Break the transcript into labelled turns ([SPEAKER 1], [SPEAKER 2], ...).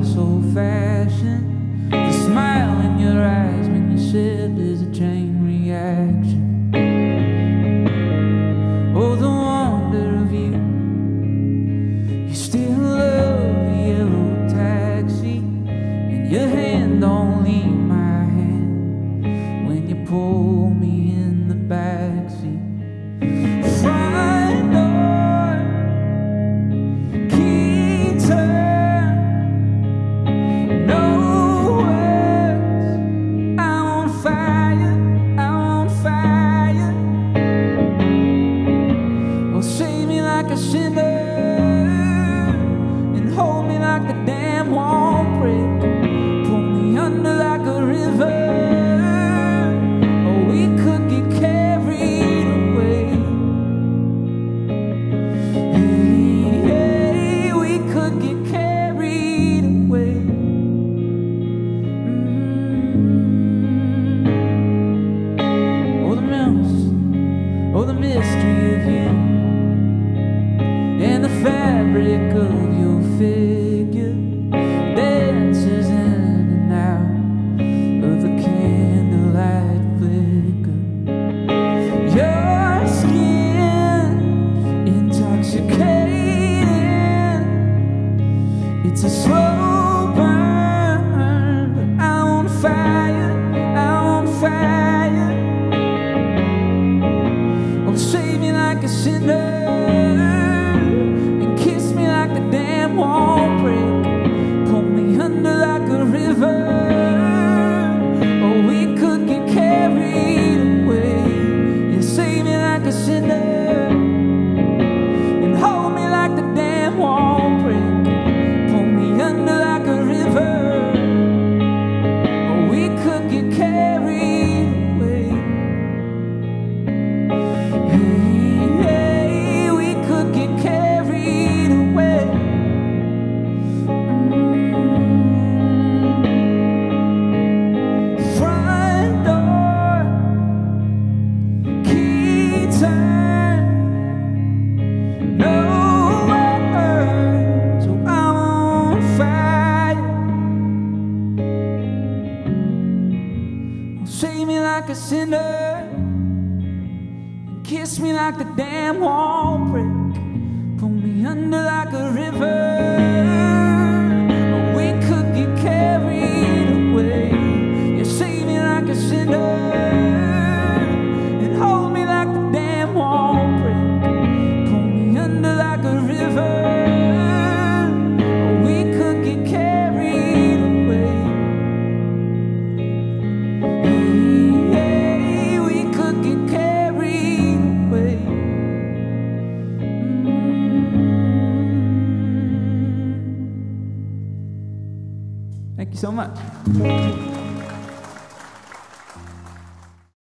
[SPEAKER 1] house old-fashioned. The smile in your eyes when you said there's a chain reaction. Oh, the wonder of you. You still love the yellow taxi, and your hand don't leave my hand when you pull me in the backseat. Front door, key turn, no words. I'm on fire, I'm on fire. Oh, save me like a sinner and hold me like the dam won't break. Pull me under like a river. Oh, we could get carried away. Hey, we could get carried away. Oh, the mouse, oh, the mystery of you, and the fabric of your figure dances in and out of the candlelight flicker. Your skin intoxicating, it's a slow burn, but I'm on fire, I'm on fire. Oh, save me like a sinner and kiss me like the dam won't break. Pull me under like a river. Oh, we could get carried away. You save me like a sinner and hold me like the dam won't break. Pull me under like a river. Oh, we could get carried away. Hey, we could get carried away. Front door, key turn, no words. Oh, I'm on fire. Oh, save me like a sinner and kiss me like the dam won't break. Pull me under like a river. Oh, we could get carried away. You save me like a sinner and hold me like the dam won't break. Pull me under like a river. Oh, we could get carried away. Hey, we could get carried away. Thank you so much.